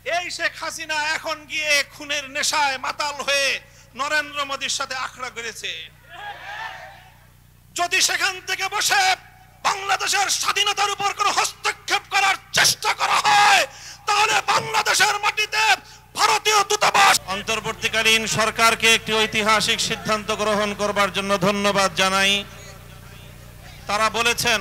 এই শেখ হাসিনা এখন গিয়ে খুনের নেশায় মাতাল হয়ে নরেন্দ্র মোদীর সাথে আখড়া করেছে। যদি সেখান থেকে বসে বাংলাদেশের স্বাধীনতার উপর কোনো হস্তক্ষেপ করার চেষ্টা করা হয়, তাহলে বাংলাদেশের মাটিতে ভারতীয় দূতাবাস। অন্তর্বর্তীকালীন সরকারকে একটি ঐতিহাসিক সিদ্ধান্ত গ্রহণ করবার জন্য ধন্যবাদ জানাই। তারা বলেছেন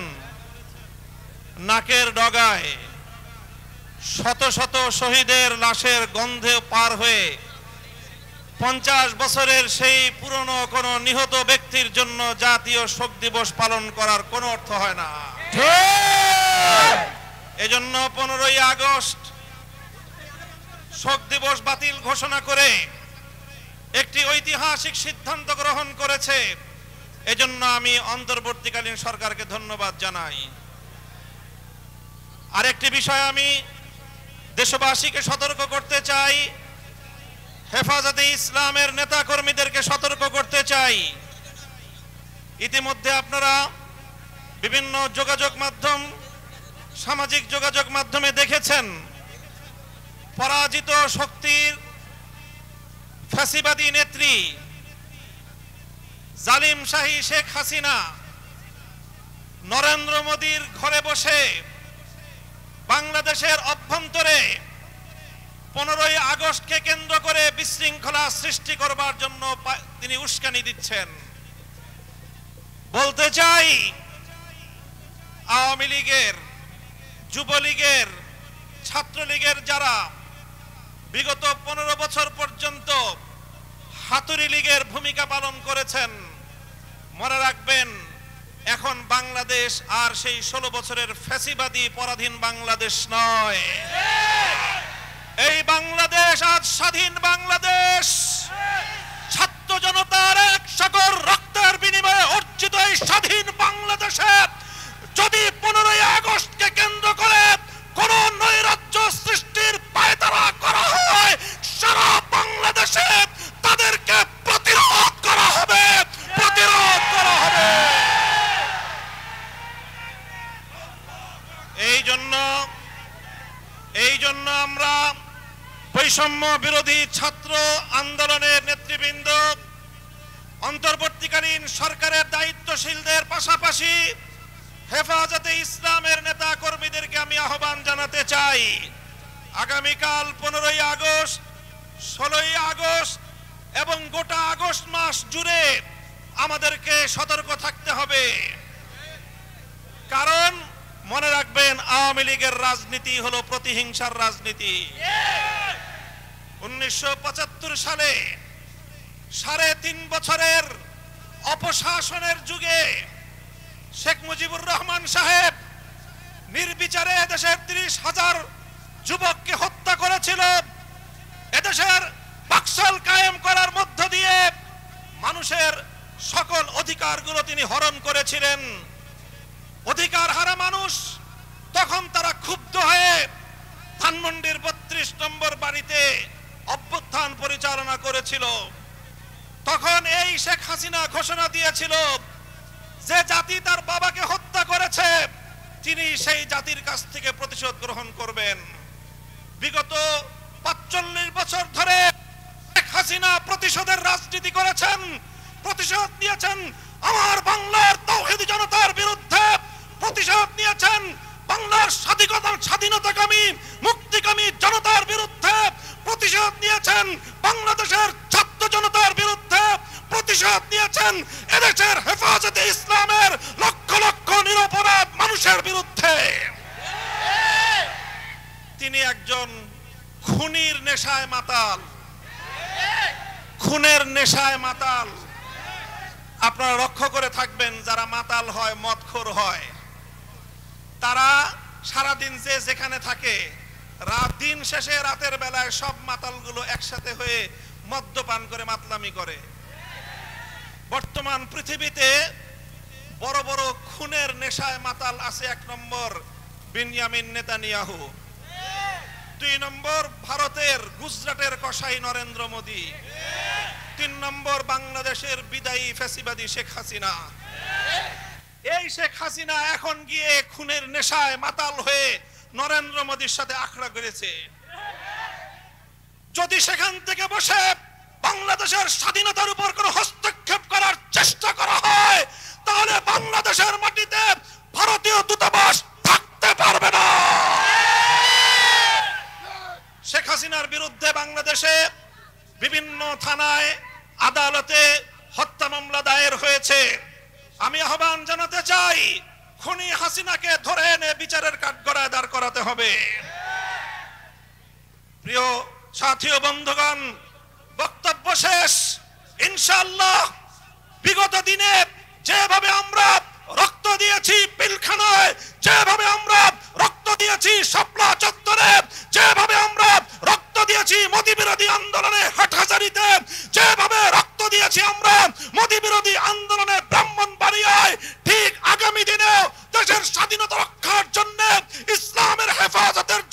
নাকের ডগায় শত শত শহীদের লাশের গন্ধে পার হয়ে 50 বছরের সেই পুরনো কোন নিহত ব্যক্তির জন্য জাতীয় শোক দিবস পালন করার কোনো অর্থ হয় না। এজন্য 15ই আগস্ট শোক দিবস বাতিল ঘোষণা করে একটি ঐতিহাসিক সিদ্ধান্ত গ্রহণ করেছে। এজন্য আমি অন্তর্বর্তীকালীন সরকারকে ধন্যবাদ জানাই। আরেকটি বিষয় আমি দেশবাসীকে সতর্ক করতে চাই, হেফাজতে ইসলামের নেতা কর্মীদেরকে সতর্ক করতে চাই। ইতিমধ্যে আপনারা বিভিন্ন যোগাযোগ মাধ্যম, সামাজিক যোগাযোগ মাধ্যমে দেখেছেন পরাজিত শক্তির ফ্যাসিবাদী নেত্রী জালিম শাহী শেখ হাসিনা নরেন্দ্র মোদীর ঘরে বসে বাংলাদেশের অভ্যন্তরে 15ই আগস্টকে কেন্দ্র করে বিশৃঙ্খলা সৃষ্টি করবার জন্য তিনি উস্কানি দিচ্ছেন। বলতে চাই, আওয়ামী লীগের, যুবলীগের, ছাত্রলীগের যারা বিগত 15 বছর পর্যন্ত হাতুড়ি লীগের ভূমিকা পালন করেছেন, মনে রাখবেন এখন বাংলাদেশ আর সেই 16 বছরের ফ্যাসিবাদী পরাধীন বাংলাদেশ নয়। এই বাংলাদেশ আজ স্বাধীন বাংলাদেশ। ছাত্র জনতার এক সাগর রক্তের বিনিময়ে অর্জিত এই স্বাধীন বাংলাদেশে যদি 15ই আগস্টকে কেন্দ্র করে কোন নৈরাজ্য সৃষ্টির পায়তারা করা হয়, সারা বাংলাদেশে তাদেরকে প্রতিরোধ করা হবে, প্রতিরোধ করা হবে। এই জন্য আমরা বৈষম্য বিরোধী ছাত্র আন্দোলনের নেতৃবৃন্দ, অন্তর্বর্তীকালীন সরকারের দায়িত্বশীলদের পাশাপাশি হেফাজতে ইসলামের নেতা কর্মীদেরকে আমি আহ্বান জানাতে চাই, আগামীকাল 15ই আগস্ট, 16ই আগস্ট এবং গোটা আগস্ট মাস জুড়ে আমাদেরকে সতর্ক থাকতে হবে। কারণ মনে রাখবেন, আওয়ামী লীগের রাজনীতি হলো প্রতিহিংসার রাজনীতি। 1975 সালে 3.5 বছরের অপশাসনের যুগে শেখ মুজিবুর রহমান সাহেব নির্বিচারে দেশের 30,000 যুবককে হত্যা করেছিল। এদেশের বাকশাল কায়েম করার মধ্য দিয়ে মানুষের সকল অধিকারগুলো তিনি হরণ করেছিলেন। অধিকার হারা মানুষ তখন তারা ক্ষুব্ধ হয়ে ধানমন্ডির 32 নম্বর বাড়িতে অভ্যুত্থান পরিচালনা করেছিল। তখন এই শেখ হাসিনা ঘোষণা দিয়েছিল যে জাতি তার বাবাকে হত্যা করেছে তিনি সেই জাতির কাছ থেকে প্রতিশোধ গ্রহণ করবেন। বিগত 45 বছর ধরে শেখ হাসিনা প্রতিশোধের রাজনীতি করেছেন, প্রতিশোধ নিয়েছেন আমার বাংলার তাওহীদি জনতার বিরুদ্ধে, প্রতিশোধ নিয়েছেন বাংলার স্বাধীনতাকামী মুক্তিকামী জনতার বিরুদ্ধে, প্রতিশোধ নিয়েছেন বাংলাদেশের ছাত্র জনতার বিরুদ্ধে, প্রতিশোধ নিয়েছেন এদেশের হেফাজতে ইসলামের লক্ষ লক্ষ নিরপরাধ মানুষের বিরুদ্ধে। তিনি একজন খুনির নেশায় মাতাল, খুনের নেশায় মাতাল। আপনারা লক্ষ্য করে থাকবেন, যারা মাতাল হয়, মদখোর হয়, তারা সারাদিন যে যেখানে থাকে, দিন শেষে রাতের বেলায় সব মাতালগুলো একসাথে হয়ে মদ্যপান করে মাতলামি করে। বর্তমান পৃথিবীতে বড় বড় খুনের নেশায় মাতাল আছে। 1 নম্বর বিনয়ামিন নেতানিয়াহু, 2 নম্বর ভারতের গুজরাটের কসাই নরেন্দ্র মোদী, 3 নম্বর বাংলাদেশের বিদায়ী ফ্যাসিবাদী শেখ হাসিনা। এই শেখ হাসিনা এখন গিয়ে খুনের নেশায় মাতাল হয়ে নরেন্দ্র মোদীর সাথে আখড়া করেছে। যদি সেখান থেকে বসে বাংলাদেশের স্বাধীনতার উপর কোনো হস্তক্ষেপ করার চেষ্টা করা হয়, তাহলে বাংলাদেশের মাটিতে ভারতীয় দূতাবাস থাকতে পারবে না। শেখ হাসিনার বিরুদ্ধে বাংলাদেশে বিভিন্ন থানায়, আদালতে হত্যা মামলা দায়ের হয়েছে। আমি আহ্বান জানাতে চাই, খুনি হাসিনাকে ধরে এনে বিচারের কাঠগড়ায় দাঁড় করাতে হবে। প্রিয় সাথী ও বন্ধুগণ, বক্তব্য শেষ। ইনশাআল্লাহ বিগত দিনে যেভাবে আমরা রক্ত দিয়েছি পিলখানায়, যেভাবে আমরা রক্ত দিয়েছি শাপলা চত্বরে, যেভাবে আমরা রক্ত দিয়েছি মোদি বিরোধী আন্দোলনে হাটহাজারীতে, যেভাবে রক্ত দিয়েছি আমরা মোদি বিরোধী আন্দোলনে ব্রাহ্মণবাড়িয়ায়, ঠিক আগামী দিনেও দেশের স্বাধীনতা রক্ষার জন্য, ইসলামের হেফাজতের